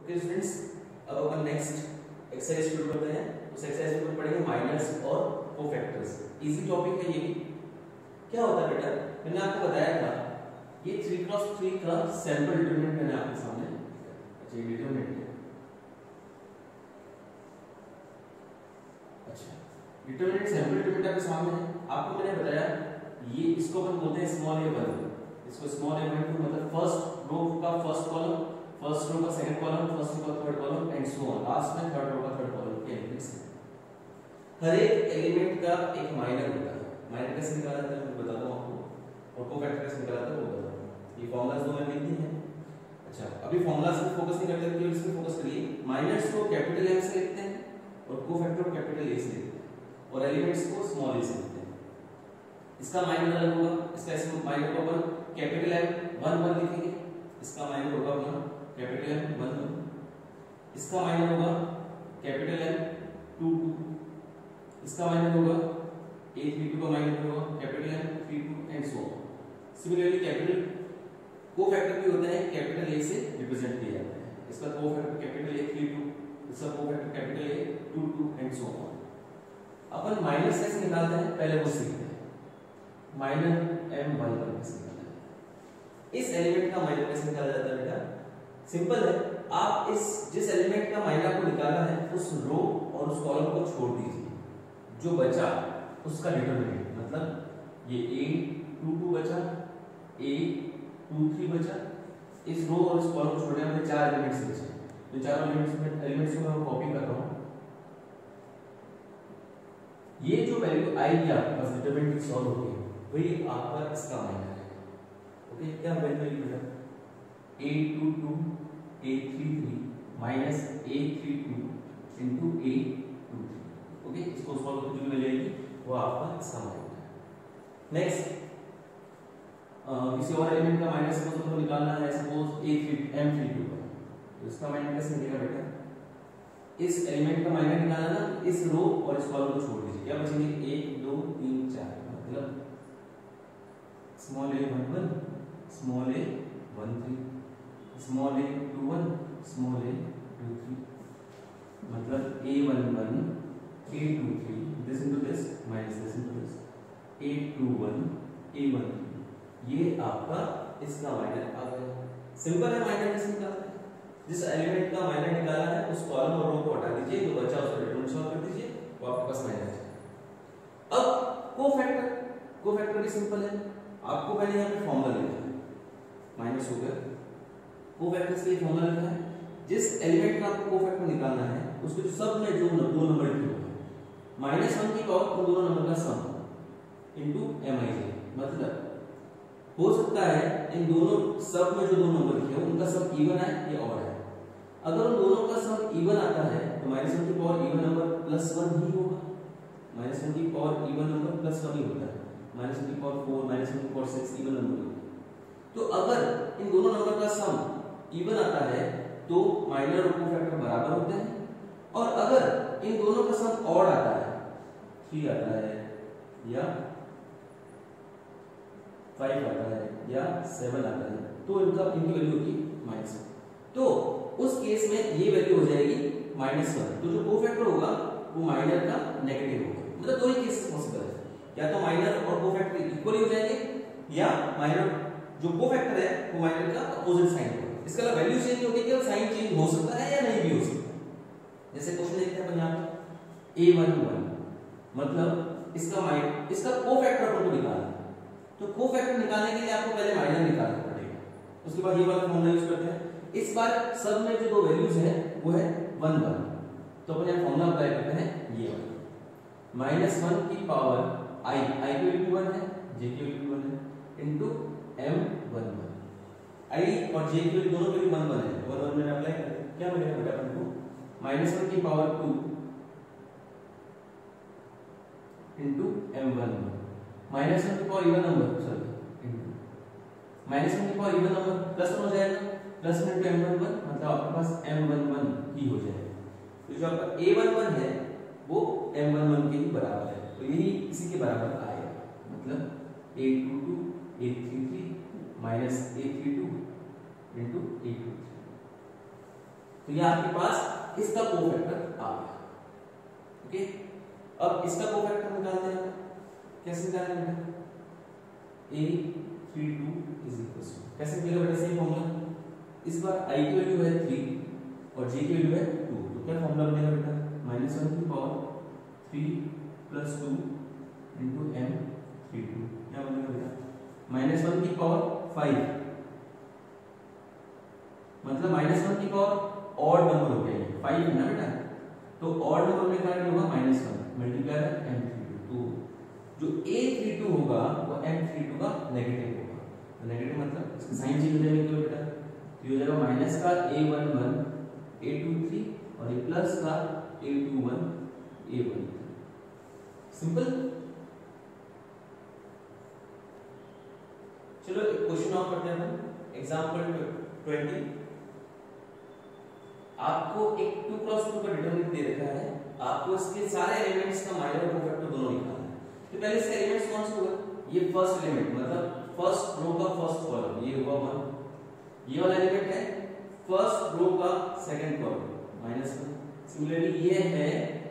Okay students, अब अपन next exercise शुरू करते हैं। उस एक्सरसाइज में पढ़ेंगे माइनर्स और कोफैक्टर्स। इजी टॉपिक है ये भी। क्या होता है बेटा, मैंने आपको बताया था ये 3x3 का सैंपल डिटरमिनेंट मैंने आपके सामने। अच्छा, ये डिटरमिनेंट है। अच्छा, डिटरमिनेंट सैंपल डिटरमिनेंट आपके सामने है। आपको मैंने बताया ये इसको अपन बोलते हैं स्मॉल a1, इसको स्मॉल a1 मतलब फर्स्ट रो का फर्स्ट कॉलम, फर्स्ट रो का सेकंड कॉलम, फर्स्ट रो का third column and so on, last में थर्ड रो का थर्ड कॉलम के एलिमेंट्स हैं। हर एक एलिमेंट का एक माइनर होता है। माइनर कैसे निकाला जाता है मैं बताता हूं आपको, और कोफैक्टर कैसे निकाला जाता है वो बताता हूं। ये फॉर्मूलाज दो मैंने लिख दी हैं। अच्छा, अभी फॉर्मूलाज पे फोकस नहीं करते, केवल इस पे फोकस करिए। माइनर्स को कैपिटल M से लिखते हैं और कोफैक्टर को कैपिटल A से लिखते हैं और एलिमेंट्स को स्मॉल a से लिखते हैं। इसका माइनर अलग होगा, इसका इसमें माइनर को अपन कैपिटल M 1 लिखेंगे, इसका माइनर होगा अपना कैपिटल M 1, इसका माइनर होगा कैपिटल M 2, इसका माइनर होगा A32 का माइनर होगा capital M32 and so on. Similarly capital cofactor भी होते हैं कैपिटल A से रिप्रेजेंट किए जाते हैं। इसका कोफैक्टर कैपिटल A32, इसका cofactor capital A22 and so on. अपन माइनर कैसे निकालते हैं पहले वो सीखते हैं। माइनर M1 कैसे निकालते हैं, इस एलिमेंट का माइनर कैसे निकाला जाता है बेटा, सिंपल है। आप इस जिस एलिमेंट का माइनर को निकाला है उस रो और उस कॉलम को छोड़ दीजिए, जो बचा उसका डिटरमिनेंट, मतलब ये A22 बचा, A23 बचा, इस रो और इस कॉलम को छोड़ने में चार एलिमेंट्स बचे। तो चारों एलिमेंट्स को मैं कॉपी कर रहा हूं। ये जो वैल्यू आएगी आपके पास डिटरमिनेंट की सॉल्व होगी वही आपका इसका माइनर है। ओके, क्या वैल्यू आएगी बेटा, A22 A33 minus A32 into A23। Okay, इसको सॉल्व करके जो मिलेगी वो आपका इसका माइनर है। नेक्स्ट, किसी और एलिमेंट का माइनर सपोज हमको निकालना है, सपोज M32 का, तो इसका माइनर कैसे निकलेगा बेटा, इस एलिमेंट का माइनर निकालना ना, इस रो और इस कॉलम को छोड़ दीजिए, क्या बचेंगे 1 2 3 4, मतलब small a11 small a13 small a21 small a23, मतलब a11 a23 this into this minus this into this, a21 a13, ये आपका इसका माइनर आ गया। सिंपल है, माइनर कैसे निकालते हैं, जिस एलिमेंट का माइनर निकाला है उस कॉलम और रो को हटा दीजिए, जो बचा उसका डिटरमिनेंट सॉल्व कर दीजिए, वो आपके पास माइनर है। अब कोफैक्टर भी सिंपल है। आपको पहले यहाँ पे फॉर्मूला लिखना है, माइनस हो गया, कोफैक्टर के लिए फॉर्मूला लिखना है। जिस एलिमेंट का आपको कोफैक्टर निकालना है उसके सब में जो दो नंबर की होगा, -1 की पावर उन दोनों नंबर का सम इनटू Mij, मतलब हो सकता है इन दोनों सब में जो दो नंबर लिखे हो उनका सम इवन है या ऑड है। अगर उन दोनों का सम इवन आता है तो -1 की पावर इवन नंबर +1 ही होगा, -1 की पावर इवन नंबर +1 ही होता है, -1 की पावर 4 -1 की पावर 6 इवन नंबर होता है। तो अगर इन दोनों नंबर का सम इवन आता है तो माइनर और कोफैक्टर बराबर होते हैं, और अगर इन दोनों का सम ऑड आता है, 3 आता है या 5 आता है या 7 आता है, तो इनकी वैल्यू होगी -1। तो उस केस में ये वैल्यू हो जाएगी -1। तो जो कोफैक्टर होगा वो माइनर का नेगेटिव होगा। मतलब दो ही केसेस पॉसिबल है, या तो माइनर और कोफैक्टर इक्वल हो जाएंगे, या माइनर जो कोफैक्टर है वो माइनर का अपोजिट साइन होगा। इसका मतलब वैल्यू चेंज होगी, केवल साइन चेंज हो सकता है या नहीं भी हो सकता है। जैसे क्वेश्चन देखते हैं अपन यहाँ पे A11, मतलब इसका कोफैक्टर को निकालना है, तो कोफैक्टर निकालने के लिए आपको पहले माइनर निकालना पड़ेगा, उसके बाद ये वाला फॉर्मूला यूज करते हैं। इस बार सब में जो दो वैल्यूज है वो है 1 1, तो अपन यहां फॉर्मूला अप्लाई करते हैं ये वाला, -1 की पावर i की वैल्यू 1 है, j की वैल्यू 1 है इनटू M11, i और j की वैल्यू दोनों की वैल्यू 1 1 है, 1 1 मैंने अप्लाई कर दिया। क्या मिलेगा बेटा अपन को, -1 की पावर 2 इनटू M11, -1 की power even number, sorry into -1 की पावर इवन नंबर +1 हो जाएगा, +1 इनटू M11, मतलब आपके पास M11 ही हो जाएगा। तो जो आपका A11 है वो M11 के ही बराबर है, तो यही इसी के बराबर आएगा, मतलब A22 A33 -A32 into A23। तो तो ये आपके पास इसका कोफैक्टर आ गया। ओके, अब इसका कोफैक्टर निकालते हैं। कैसे निकालेंगे बेटा? a32 इज इक्वल टू, कैसे निकलेगा बेटा? Same formula. इस बार i की वैल्यू है 3 और j की वैल्यू है 2, तो क्या फॉर्मूला बनेगा बेटा? -1 की पावर 3 + 2 into m32, क्या बनेगा बेटा? -1 की पावर 5, मतलब -1 की पावर ऑड नंबर हो गया, 5 है ना बेटा, तो ऑड नंबर में क्या होगा? -1 मल्टीप्लाई m32, तो जो a32 होगा वो m32 का नेगेटिव होगा। तो नेगेटिव मतलब इसका साइन चेंज हो जाएगा बेटा, तो ये हो जाएगा माइनस का a11 a23 और ये प्लस का a21 a13। सिंपल। चलो एक क्वेश्चन और करते हैं। एग्जांपल 20, आपको एक 2 × 2 का डिटरमिनेंट दे रखा है, आपको इसके सारे एलिमेंट्स का माइनर और कोफैक्टर दोनों निकालना है। तो पहले इसका एलिमेंट्स कौन सा होगा? ये फर्स्ट एलिमेंट, मतलब फर्स्ट रो का फर्स्ट कॉलम, ये होगा 1। ये वाला एलिमेंट है फर्स्ट रो का सेकंड कॉलम, -1। सिमिलरली ये है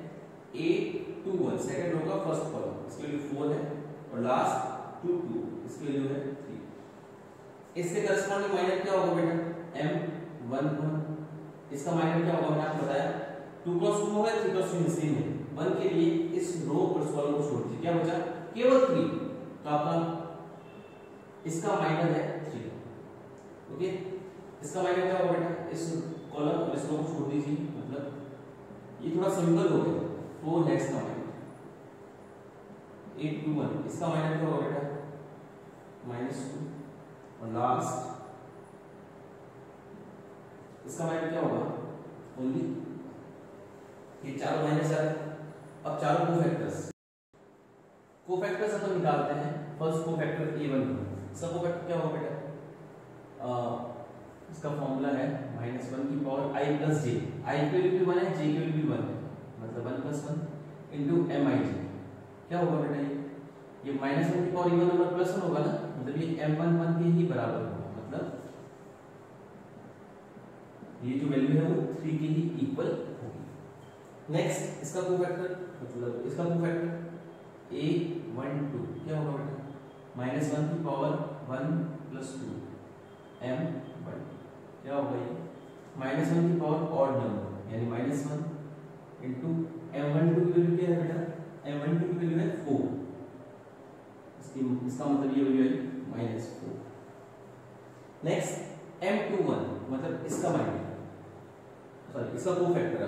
a21 सेकंड रो का फर्स्ट कॉलम, इसकी वैल्यू 4 है, और लास्ट 2 इसकी वैल्यू है 3। इसके करस्पॉन्डिंग माइनर क्या होगा बेटा? m11। इसका माइनर क्या होगा? मैंने आपको बताया 2 × 2 होगा, 3 × 3 सेम है। 1 के लिए इस रो और इस कॉलम को छोड़ दीजिए, क्या बचा? केवल 3, तो आपका इसका माइनर है 3। ओके, इसका माइनर क्या होगा बेटा? इस कॉलम और इस रो को छोड़ दीजिए, मतलब ये थोड़ा सिंपल हो गया। 4 नेक्स्ट का माइनर 821, इसका माइनर क्या होगा बेटा? -2, और लास्ट इसका माइनर क्या होगा? ओनली। ये चारों माइनस आ गए। अब चारों कोफैक्टर्स अपन निकालते हैं। फर्स्ट कोफैक्टर a1, इसका कोफैक्टर क्या होगा बेटा? इसका फॉर्मूला है -1 की पावर i + j। i की वैल्यू भी 1 है, j की वैल्यू भी 1 है, मतलब 1 + 1 into mij। क्या होगा बेटा? ये -1 की पावर इवन नंबर +1 होगा ना, मतलब ये m11 के ही बराबर होगा, मतलब ये जो वैल्यू है वो 3 के ही इक्वल होगी। नेक्स्ट इसका कोफैक्टर, मतलब इसका कोफैक्टर a12 क्या होगा बेटा? -1 की पावर 1 + 2 m1, क्या होगा ये? -1 की पावर ऑड नंबर, यानी -1 into m12 की वैल्यू क्या है बेटा? m12 की वैल्यू है 4, इसका मतलब ये वैल्यू है -4। नेक्स्ट m21, मतलब इसका माइनर, सॉरी इसका कोफैक्टर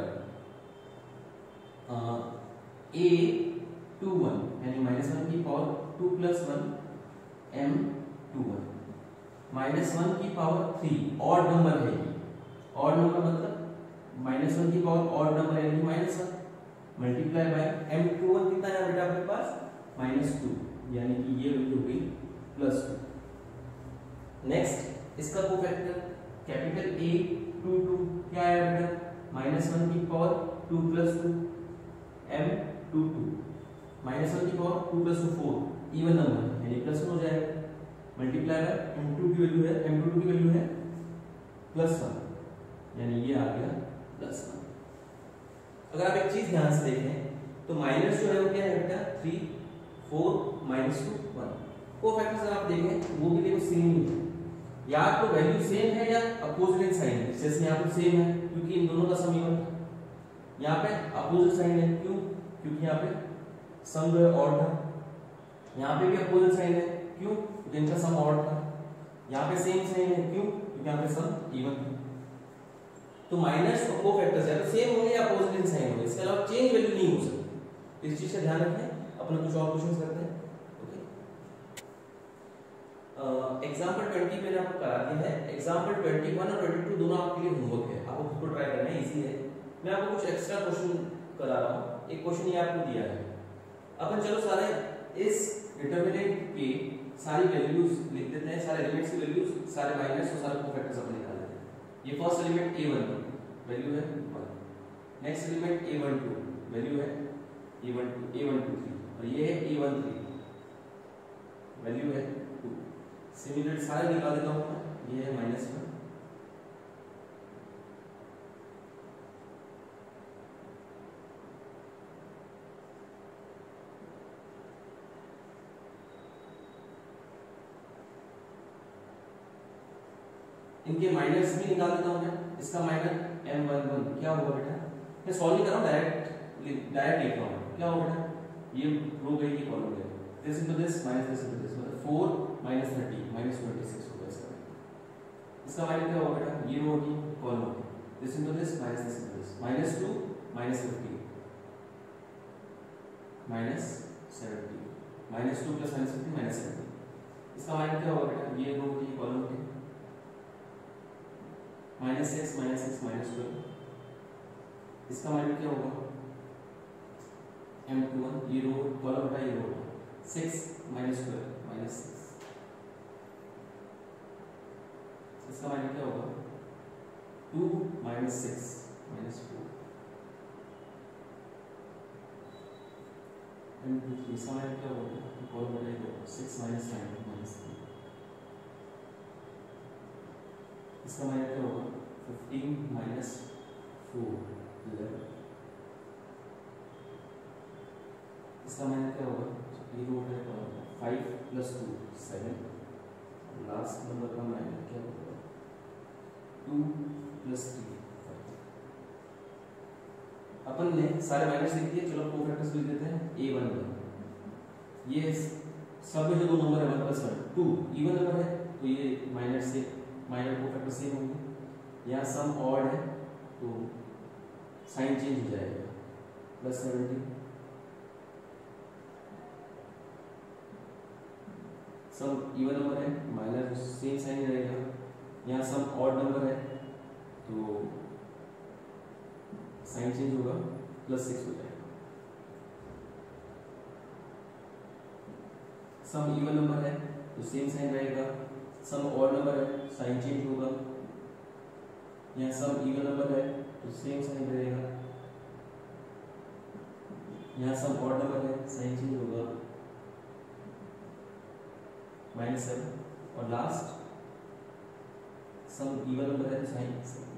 a21 यानी -1 की पावर 2 + 1 m21, -1 की पावर 3 ऑड नंबर है ये। ऑड नंबर मतलब -1 की पावर ऑड नंबर यानी -1 मल्टीप्लाई बाय m21 कितना है बेटा आपके पास? -2, यानी कि ये वैल्यू हो गई +2। नेक्स्ट इसका कोफैक्टर कैपिटल A22 क्या है बेटा? -1 की पावर 2 + 2 m22, -1 की पावर 2 + 2 4, इवन नंबर यानी +1 हो जाएगा, मल्टीप्लाई बाय m22 की वैल्यू है, m22 की वैल्यू है +1, यानी ये आ गया +1। अगर आप एक चीज ध्यान से देखें तो माइनस जो है वो क्या है बेटा? 3 4 -2 1। कोफैक्टर्स अगर आप देखें वो भी देखो सेम ही है, या तो वैल्यू सेम है या अपोजिट साइन है। जैसे यहाँ पे सेम है क्योंकि इन दोनों का सम इवन है, यहाँ पे अपोजिट साइन है क्यों? क्योंकि यहाँ पे सम जो है ऑड था, यहाँ पे भी अपोजिट साइन है क्यों? क्योंकि इनका सम ऑड था, यहाँ पे सेम साइन है क्यों? क्योंकि यहाँ पे सम इवन है। तो माइनस और कोफैक्टर्स या तो सेम होंगे या अपोजिट साइन होंगे, इसके अलावा चेंज वैल्यू नहीं हो सकती। इस चीज का ध्यान रखें। अपन कुछ और क्वेश्चंस करते हैं। एग्जाम्पल 20 मैंने आपको करा दिया है। एग्जाम्पल 21 और 22 दोनों आपके लिए होमवर्क है, आपको खुद को ट्राई करना है, इजी है। मैं आपको कुछ एक्स्ट्रा क्वेश्चन करा रहा हूँ। एक क्वेश्चन ये आपको दिया है, अपन चलो सारे इस डिटरमिनेंट की सारी वैल्यूज लिख देते हैं, सारे एलिमेंट्स की वैल्यूज, सारे माइनस और सारे कोफैक्टर्स अपन निकाल देते हैं। ये फर्स्ट एलिमेंट a1 वैल्यू है 1, नेक्स्ट एलिमेंट a12 वैल्यू है a12 और ये है a13 वैल्यू है 2। सिमिलर सारे निकाल देता हूं मैं। ये है -1, इनके माइनस भी निकाल देता हूं मैं। इसका माइनस m11 क्या होगा बेटा, मैं सॉल्व नहीं कर रहा हूं, डायरेक्ट लिख रहा हूं। क्या होगा बेटा, ये रो गई, ये कॉलम गया, this into this minus this into this, मतलब 4 माइनस 30 माइनस 26 होगा इसका। इसका माइनस क्या होगा बेटा, ये रो होगी, कॉलम होगी, this into this minus this into this, minus 2 minus 50 minus 70, minus 2 plus minus 50 minus 70। इसका माइनस क्या होगा बेटा, ये रो होगी, कॉलम होगी, माइनस 6 माइनस 6 माइनस 12। इसका माइनस क्या होगा, m21, ये रो कॉलम का, ये रो 6 माइनस 12 माइनस 6। इसका माइनस क्या होगा, 2 माइनस 6 माइनस 4। m23, इसका माइनस क्या होगा, कॉलम का, ये रो 6 माइनस 9 माइनस 3। इसका माइनस क्या होगा, 15 माइनस 4 11। इसका माइनस क्या होगा, ये रो है 5 प्लस 2 7, लास्ट नंबर का माइनस क्या होगा, 2 प्लस 3 5। अपन ने सारे माइनस लिख दिए, चलो कोफैक्टर्स लिख देते हैं। a11, ये सब में जो दो नंबर है 1 प्लस 1 2 इवन नंबर है, तो ये माइनस से माइनस कोफैक्टर सेम होंगे। यहाँ सम ऑड है तो साइन चेंज हो जाएगा, प्लस 70, सम इवन नंबर है माइनस सेम साइन रहेगा। यहाँ सम ऑड नंबर है तो साइन चेंज होगा, प्लस 6 हो जाएगा। सम इवन नंबर है तो सेम साइन रहेगा, सम ऑड नंबर है साइन चेंज होगा। यहाँ सम इवन नंबर है तो सेम साइन रहेगा, यहाँ सम ऑड नंबर है साइन चेंज होगा, माइनस 7। और लास्ट सम इवन नंबर है तो साइन।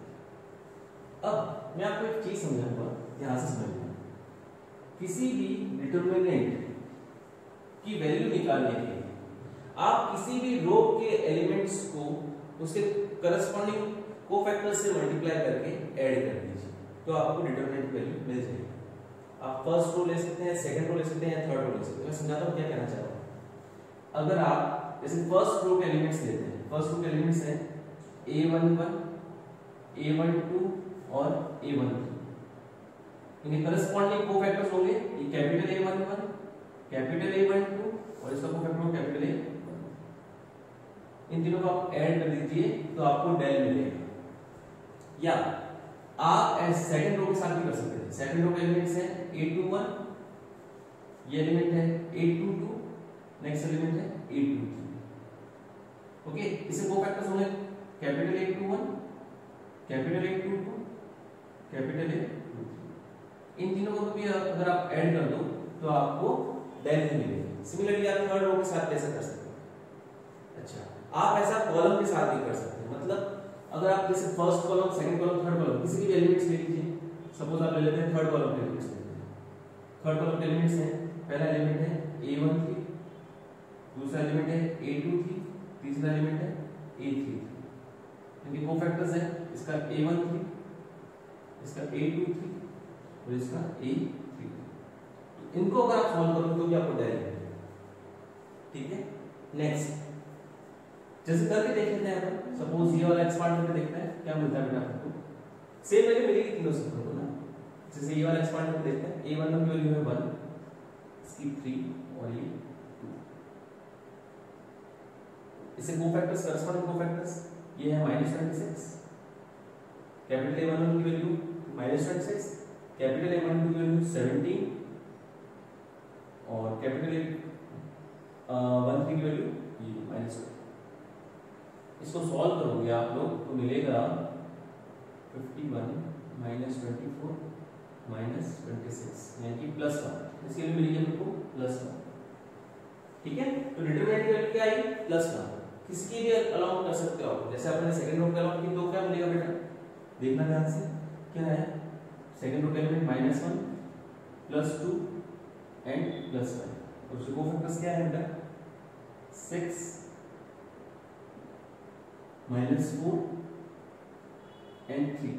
अब मैं आपको एक चीज समझाऊंगा, ध्यान से समझना। किसी भी डिटरमिनेंट की वैल्यू निकालने के लिए आप किसी भी रो के एलिमेंट्स को उसके करस्पॉन्डिंग कोफैक्टर से मल्टीप्लाई करके ऐड कर दीजिए, तो आपको डिटरमिनेंट वैल्यू मिल जाएगी। आप फर्स्ट रो ले सकते हैं, सेकंड रो ले सकते हैं, थर्ड रो ले सकते हैं। मैं समझाता हूं क्या कहना चाह रहा हूं। अगर आप जैसे फर्स्ट रो के एलिमेंट्स लेते हैं, फर्स्ट रो के एलिमेंट्स हैं a11 a12 और a13। इनके करस्पॉन्डिंग कोफैक्टर्स होंगे, ये कैपिटल A11 कैपिटल A12 और इसका कोफैक्टर होगा कैपिटल A। इन तीनों को आप ऐड कर दीजिए तो आपको डेल मिलेगा। या आप सेकंड रो के साथ भी कर सकते हैं। सेकंड रो के एलिमेंट्स हैं a21, ये एलिमेंट है a22, नेक्स्ट एलिमेंट है a23। ओके, इसे कोफैक्टर्स होंगे capital A21 capital A22 capital A23। इन तीनों को भी अगर आप ऐड कर दो तो आपको डेल मिलेगा। सिमिलरली आप थर्ड रो के साथ कैसे कर सकते हैं। अच्छा, आप ऐसा कॉलम के साथ भी कर सकते हैं। मतलब अगर आप जैसे first column, second column, third column किसी भी एलिमेंट्स ले लीजिए। सपोज आप ले लेते हैं थर्ड कॉलम के एलिमेंट्स लेते हैं। थर्ड कॉलम के एलिमेंट्स हैं, पहला एलिमेंट है a13, दूसरा एलिमेंट है a23, तीसरा एलिमेंट है a33। इनके कोफैक्टर्स हैं, इसका a13, इसका a23 और इसका a33। तो इनको अगर आप सॉल्व करोगे तो भी आपको डेल मिलेगा। ठीक है, नेक्स्ट जैसे करके देख लेते हैं अपन। सपोज ये वाला एक्सपांड करके देखते हैं क्या मिलता है बेटा आपको। सेम वैल्यू मिलेगी तीनों सबको ना। जैसे ये वाला एक्सपांड करके देखते हैं, a11 की वैल्यू है 1, इसकी 3 और ये 2। इसे कोफैक्टर्स, करस्पॉन्डिंग कोफैक्टर्स ये है -26, कैपिटल A11 की वैल्यू -26, कैपिटल A12 की वैल्यू 17 और कैपिटल A13 की वैल्यू ये -1। इसको सॉल्व करोगे आप लोग तो मिलेगा 51 -24 -26 यानी कि +1। इसके लिए मिलेगी हमको +1। ठीक है, तो डिटरमिनेंट वैल्यू क्या आई, +1। किसकी भी अलाउंस कर सकते हो आप। जैसे आपने सेकंड रो का अलाउंस की तो क्या मिलेगा बेटा, देखना ध्यान से क्या है। सेकंड रो का एलिमेंट -1 +2 एंड +1 और उसके कोफैक्टर्स क्या है बेटा 6 -4 and 3,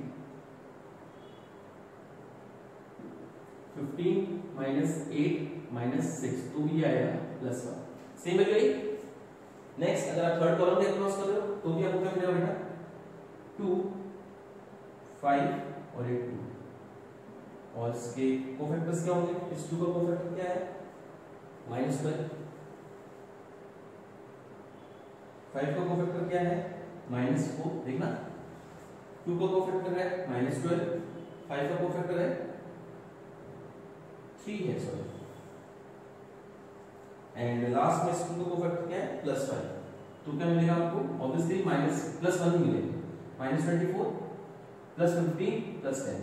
15 -8 -6, तो ये आएगा +1। सेम वैल्यू आई। नेक्स्ट अगर आप थर्ड कॉलम के क्रॉस कर रहे हो तो भी आपको क्या मिलेगा बेटा, 2 5 और 8 2, और इसके कोफैक्टर्स क्या होंगे, इस 2 का कोफैक्टर क्या है -12, 5 का कोफैक्टर क्या है -4, देखना 2 का कोफैक्टर है -12, 5 का कोफैक्टर है 3 है, सॉरी, एंड लास्ट में इसका कोफैक्टर क्या है +5, तो क्या मिलेगा आपको, ऑब्वियसली +1 ही मिलेगा, -24 +15 +10,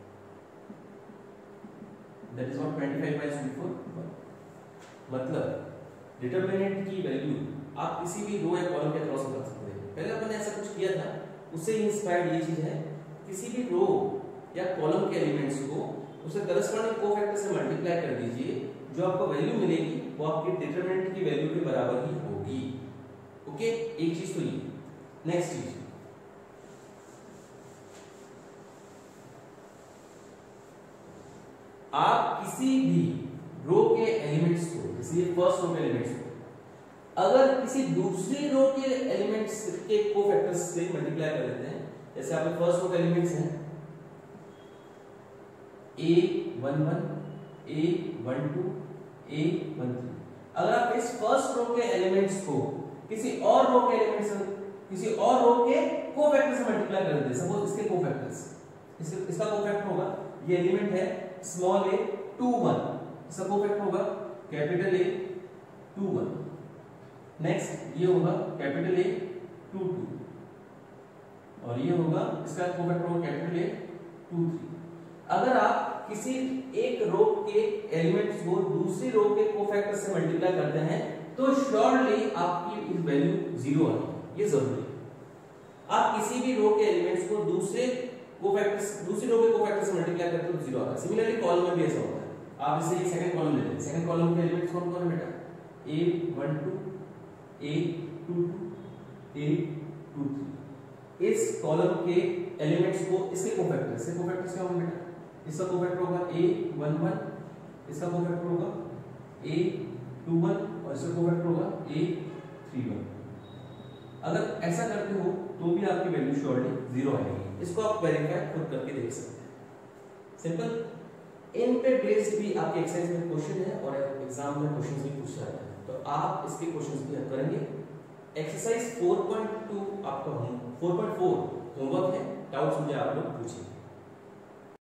दैट इज व्हाट 25/24। मतलब डिटरमिनेंट की वैल्यू आप किसी भी रो या कॉलम के क्रॉस कर सकते हैं। पहले अपन ने ऐसा कुछ किया था, उससे इंस्पायर्ड ये चीज है, किसी भी रो या कॉलम के एलिमेंट्स को उसे करस्पॉन्डिंग कोफैक्टर से मल्टीप्लाई कर दीजिए, जो आपको वैल्यू मिलेगी वो आपकी डिटरमिनेंट की वैल्यू के बराबर ही होगी। ओके, एक चीज तो ये। नेक्स्ट चीज, आप किसी भी रो के एलिमेंट्स को, किसी फर्स्ट रो के एलिमेंट्स को अगर किसी दूसरी रो के एलिमेंट्स के कोफैक्टर्स से मल्टीप्लाई कर देते हैं, जैसे आपके फर्स्ट रो के एलिमेंट्स हैं a11 a12 a13, अगर आप इस फर्स्ट रो के एलिमेंट्स को किसी और रो के एलिमेंट्स किसी और रो के कोफैक्टर से मल्टीप्लाई कर देते हैं, सपोज इसके कोफैक्टर्स, इसका कोफैक्टर होगा, ये एलिमेंट है स्मॉल a 2 1, इसका कोफैक्टर होगा कैपिटल A 2 1, नेक्स्ट ये होगा कैपिटल A 2 2, और ये होगा इसका कोफैक्टर होगा कैपिटल A 2 3। अगर आप किसी एक रो के एलिमेंट्स को दूसरी रो के कोफैक्टर से मल्टीप्लाई करते हैं तो श्योरली आपकी वैल्यू 0 आएगी, ये जरूरी है। आप किसी भी रो के एलिमेंट्स को दूसरी रो के कोफैक्टर से मल्टीप्लाई करते हो तो 0 आता है। सिमिलरली कॉलम में भी ऐसा होता है। आप इसे एक सेकंड कॉलम ले लें, सेकंड कॉलम के एलिमेंट्स कौन कौन है बेटा, a12 a22 a23, इस कॉलम के एलिमेंट्स को इसके कोफैक्टर्स क्या होंगे बेटा, इसका कोफैक्टर होगा a11, इसका कोफैक्टर होगा a21 और इसका कोफैक्टर होगा a31। अगर ऐसा करते हो तो भी आपकी वैल्यू श्योरली 0 आएगी। इसको आप वेरीफाई खुद करके देख सकते हैं, सिंपल। इन पे बेस्ड भी आपके एक्सरसाइज में क्वेश्चन है और एग्जाम में क्वेश्चंस भी पूछा जाता है, तो आप इसके क्वेश्चंस भी हल करेंगे। एक्सरसाइज 4.2 आपका 4.4 होमवर्क है, डाउट्स मुझे आप लोग पूछें।